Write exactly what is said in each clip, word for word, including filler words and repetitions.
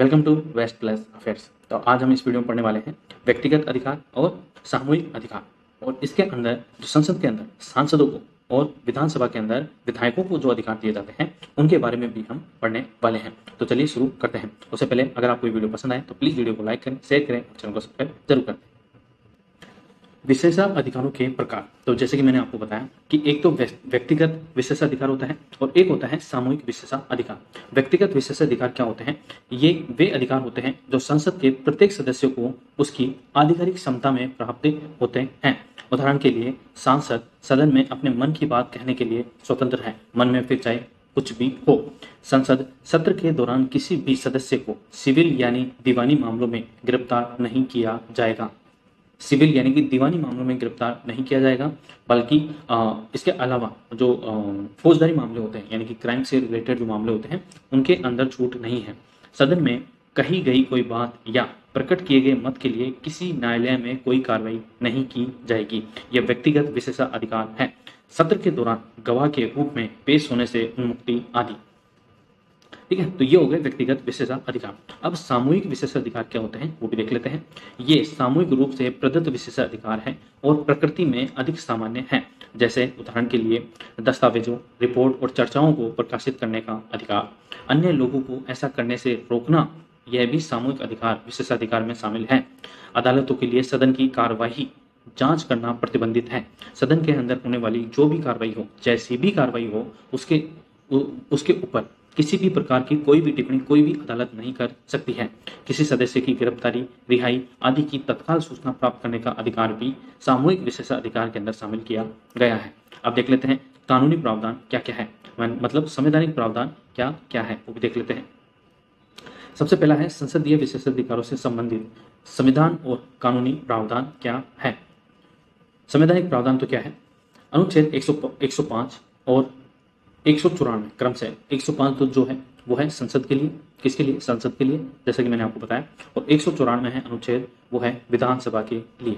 Welcome to west plus affairs. तो आज हम इस वीडियो में पढ़ने वाले हैं व्यक्तिगत अधिकार और सामूहिक अधिकार, और इसके अंदर जो संसद के अंदर सांसदों को और विधानसभा के अंदर विधायकों को जो अधिकार दिए जाते हैं उनके बारे में भी हम पढ़ने वाले हैं। तो चलिए शुरू करते हैं। उससे पहले अगर आपको ये वीडियो पसंद आए तो प्लीज़ वीडियो को लाइक करें, शेयर करें और चैनल को सब्सक्राइब जरूर करें। विशेषाधिकारों के प्रकार। तो जैसे कि मैंने आपको बताया कि एक तो व्यक्तिगत विशेषाधिकार होता है और एक होता है सामूहिक विशेषाधिकार। व्यक्तिगत विशेषाधिकार क्या होते हैं? ये वे अधिकार होते हैं जो संसद के प्रत्येक सदस्य को उसकी आधिकारिक क्षमता में प्राप्त होते हैं। उदाहरण के लिए सांसद सदन में अपने मन की बात कहने के लिए स्वतंत्र है, मन में फिर चाहे कुछ भी हो। संसद सत्र के दौरान किसी भी सदस्य को सिविल यानी दीवानी मामलों में गिरफ्तार नहीं किया जाएगा। सिविल यानी कि दीवानी मामलों में गिरफ्तार नहीं किया जाएगा, बल्कि आ, इसके अलावा जो फौजदारी मामले होते हैं यानी कि क्राइम से रिलेटेड जो मामले होते हैं उनके अंदर छूट नहीं है। सदन में कही गई कोई बात या प्रकट किए गए मत के लिए किसी न्यायालय में कोई कार्रवाई नहीं की जाएगी। यह व्यक्तिगत विशेषाधिकार है। सत्र के दौरान गवाह के रूप में पेश होने से उन्मुक्ति आदि। ठीक है, तो ये हो गए व्यक्तिगत विशेषाधिकार। अब सामूहिक विशेषाधिकार क्या होते हैं वो भी देख लेते हैं। ये सामूहिक रूप से प्रदत्त विशेषाधिकार है और प्रकृति में अधिक सामान्य है। जैसे उदाहरण के लिए दस्तावेजों, रिपोर्ट और चर्चाओं को प्रकाशित करने का अधिकार, अन्य लोगों को ऐसा करने से रोकना, यह भी सामूहिक अधिकार विशेषाधिकार में शामिल है। अदालतों के लिए सदन की कार्यवाही जांच करना प्रतिबंधित है। सदन के अंदर होने वाली जो भी कार्रवाई हो, जैसी भी कार्रवाई हो, उसके उसके ऊपर किसी भी प्रकार की कोई भी टिप्पणी कोई भी अदालत नहीं कर सकती है। किसी सदस्य की गिरफ्तारी, रिहाई आदि की तत्काल सूचना प्राप्त करने का अधिकार भी सामूहिक विशेषाधिकार के अंदर शामिल किया गया है। अब देख लेते हैं कानूनी प्रावधान क्या क्या है, मतलब संवैधानिक प्रावधान क्या क्या है वो भी देख लेते हैं। सबसे पहला है संसदीय विशेषाधिकारों से संबंधित संविधान और कानूनी प्रावधान क्या है। संवैधानिक प्रावधान तो क्या है? अनुच्छेद एक सौ एक सौ पाँच और एक सौ चौरानवे क्रम से एक सौ पाँच तो जो है वो है संसद के लिए, किसके लिए? संसद के लिए, जैसा कि मैंने आपको बताया। और एक सौ चौरानवे है अनुच्छेद, वो है विधानसभा के लिए।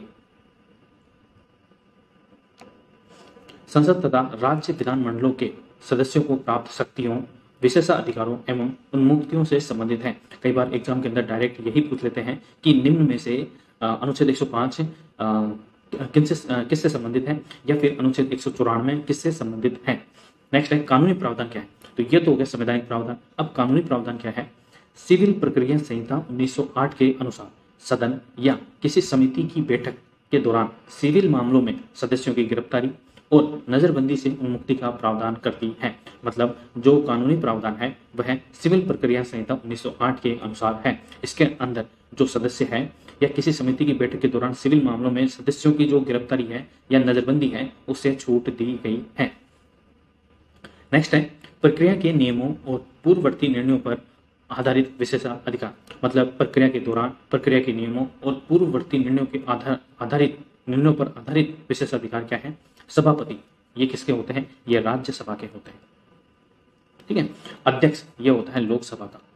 संसद तथा राज्य विधानमंडलों के सदस्यों को प्राप्त शक्तियों, विशेषाधिकारों एवं उन्मुक्तियों से संबंधित है। कई बार एग्जाम के अंदर डायरेक्ट यही पूछ लेते हैं कि निम्न में से अनुच्छेद एक सौ पाँच किससे किससे संबंधित है, या फिर अनुच्छेद एक सौ चौरानवे किससे संबंधित है। नेक्स्ट है कानूनी प्रावधान क्या है। तो ये तो हो गया संवैधानिक प्रावधान। अब कानूनी प्रावधान क्या है? सिविल प्रक्रिया संहिता उन्नीस सौ आठ के अनुसार सदन या किसी समिति की बैठक के दौरान सिविल मामलों में सदस्यों की गिरफ्तारी और नजरबंदी से उन्मुक्ति का प्रावधान करती है। मतलब जो कानूनी प्रावधान है वह सिविल प्रक्रिया संहिता उन्नीस सौ आठ के अनुसार है। इसके अंदर जो सदस्य है या किसी समिति की बैठक के दौरान सिविल मामलों में सदस्यों की जो गिरफ्तारी है या नजरबंदी है उससे छूट दी गई है। नेक्स्ट है प्रक्रिया के नियमों और पूर्ववर्ती निर्णयों पर आधारित विशेषाधिकार। मतलब प्रक्रिया के दौरान प्रक्रिया के नियमों और पूर्ववर्ती निर्णयों के आधार आधारित निर्णयों पर आधारित विशेषाधिकार क्या है? सभापति, ये किसके होते हैं? ये राज्यसभा के होते हैं। ठीक है। अध्यक्ष, ये होता है लोकसभा का।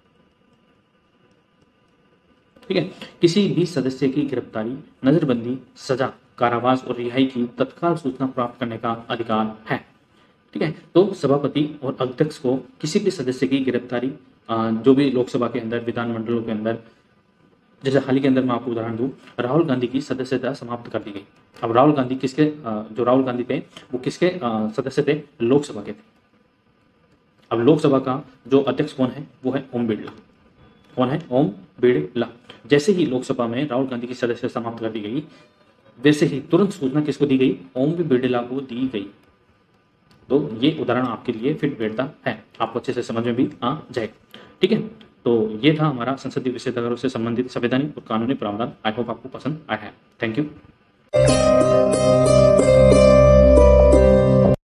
ठीक है। किसी भी सदस्य की गिरफ्तारी, नजरबंदी, सजा, कारावास और रिहाई की तत्काल सूचना प्राप्त करने का अधिकार है। ठीक है। तो सभापति और अध्यक्ष को किसी भी सदस्य की गिरफ्तारी, जो भी लोकसभा के अंदर, विधानमंडलों के अंदर, जैसे हाल ही के अंदर मैं आपको उदाहरण दूं, राहुल गांधी की सदस्यता समाप्त कर दी गई। अब राहुल गांधी किसके, जो राहुल गांधी थे वो किसके सदस्य थे? लोकसभा के थे। अब लोकसभा का जो अध्यक्ष कौन है? वो है ओम बिरला। कौन है? ओम बिरला। जैसे ही लोकसभा में राहुल गांधी की सदस्यता समाप्त कर दी गई, वैसे ही तुरंत सूचना किसको दी गई? ओम बिरला को दी गई। तो ये उदाहरण आपके लिए फिट बैठता है, आपको अच्छे से समझ में भी आ जाएगा। ठीक है। तो ये था हमारा संसदीय विशेषाधिकारों से संबंधित संवैधानिक और कानूनी प्रावधान। आई होप आपको पसंद आया है। Thank you.